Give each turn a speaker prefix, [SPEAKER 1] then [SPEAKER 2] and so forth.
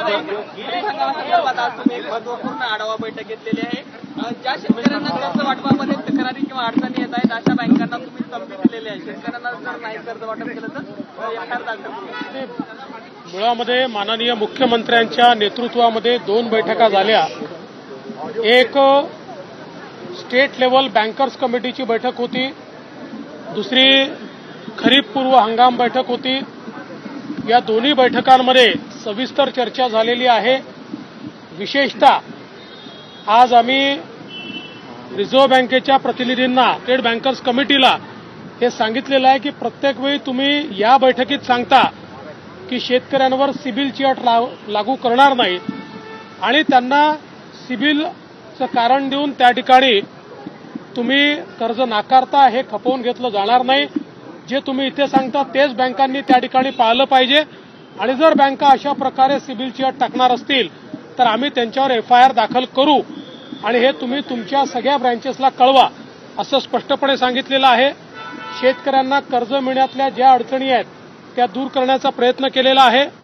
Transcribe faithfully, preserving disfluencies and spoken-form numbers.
[SPEAKER 1] खरीप हंगामासंदर्भात आज तुम्ही एक महत्वपूर्ण आढावा बैठक घेतलेली आहे। ज्या शेतकऱ्यांना कर्ज वाटपामध्ये तक्रारी किंवा अडचणी येत आहेत अशा बँकांना तुम्ही संधी दिलेली आहे। शेतकऱ्यांना जर नाही कर्ज वाटप केलं तर एफ आय आर दाखल करू।
[SPEAKER 2] मुळामध्ये माननीय मुख्यमंत्र्यांच्या नेतृत्वामध्ये दोन बैठका झाल्या। एक स्टेट लेवल बँकर्स कमिटीची बैठक होती, दुसरी खरीप पूर्व हंगाम बैठक होती। या दोन्ही बैठकांमध्ये सविस्तर चर्चा झालेली आहे। विशेषतः आज आम्ही रिझर्व्ह बँकेच्या प्रतिनिधींना, स्टेट बँकर्स कमिटीला हे सांगितलेलं आहे की प्रत्येक वेळी तुम्ही या बैठकीत सांगता की शेतकऱ्यांवर सिबिलची अट लागू करणार नाही आणि त्यांना सिबिलचं कारण देऊन त्या ठिकाणी तुम्ही कर्ज नाकारता हे खपवून घेतलं जाणार नाही। जे तुम्ही इथे सांगता तेच बँकांनी त्या ठिकाणी पाळलं पाहिजे आणि जर बँका अशा प्रकारे सिबिलची अट टाकणार असतील तर आम्ही त्यांच्यावर एफ आय आर दाखल करू आणि हे तुम्ही तुमच्या सगळ्या ब्रँचेसला कळवा असं स्पष्टपणे सांगितलेलं आहे। शेतकऱ्यांना कर्ज मिळण्यातल्या ज्या अडचणी आहेत त्या दूर करण्याचा प्रयत्न केलेला आहे।